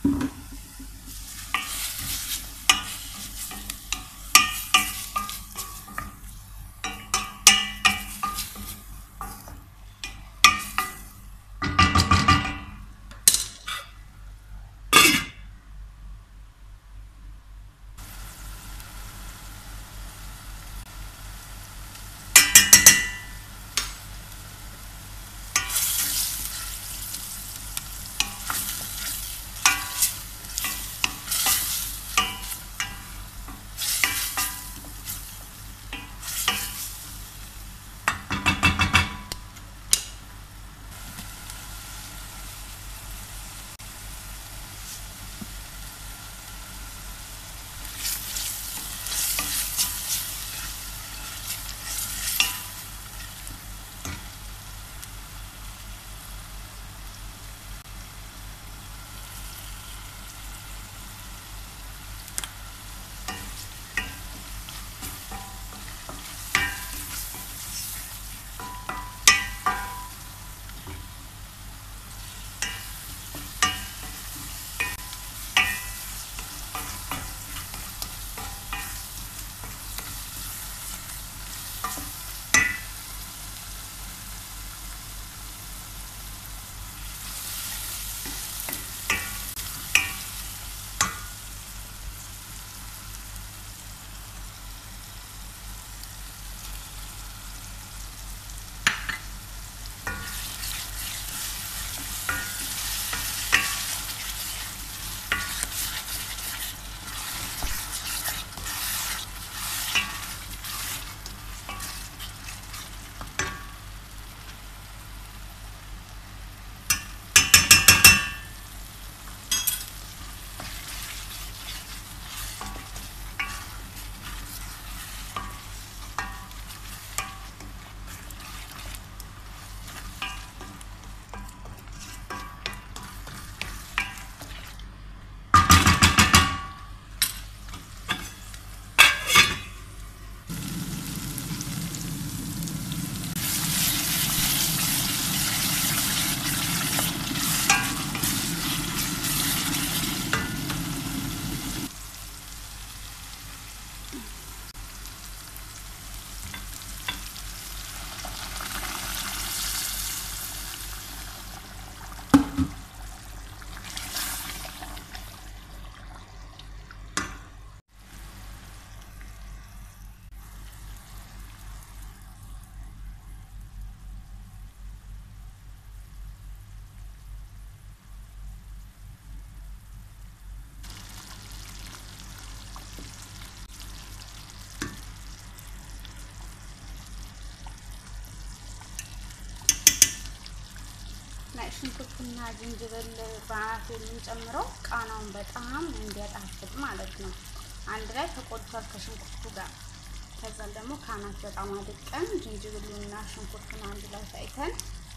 ሽንኩርትና ዝንጅብል ባፍ የምንጨምረው ቃናውን በጣም እንዲያጣፍጥ ማለት ነው። አንድ ላይ ተቆልቷል ከሽንኩርቱ ጋር። ከዛ ደግሞ ካናት በጣም አድቀን ዝንጅብሉና ሽንኩርቱን አንድ ላይ ፈጭተን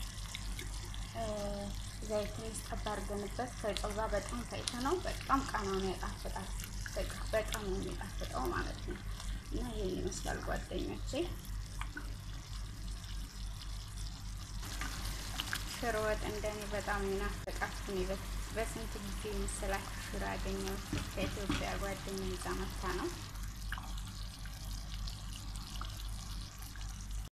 ዘይቱን አስጠባርገንበት ከጨው ጋር በጣም ፈጭተነው በጣም ቃናውን ያጣፍጣል። በጣም ነው የሚጣፍጠው ማለት ነው። እና ይሄን ይመስላል ጓደኞቼ። ሽሮ ወጥ እንደኔ በጣም ይናፍቃችሁ። በስንት ጊዜ መሰላችሁ ሽሮ ያገኘሁት ከኢትዮጵያ ጓደኛዬ ጋር መታ ነው።